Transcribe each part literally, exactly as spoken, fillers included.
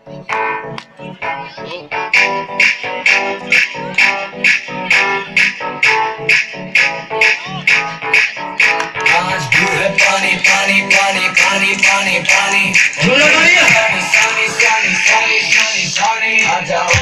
आज भी है पानी पानी पानी पानी पानी पानी झूला बढ़िया सानी सानी सानी सानी सानी सानी आ जाओ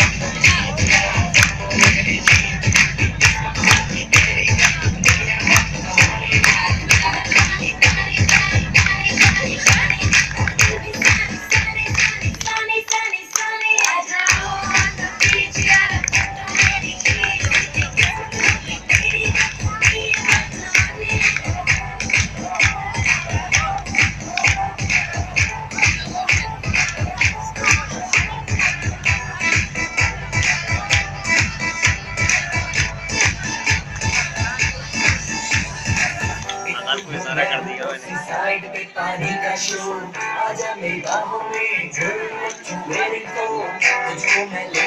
साइड पे पानी का शो आजा मेरी बाहों में तुझको मैं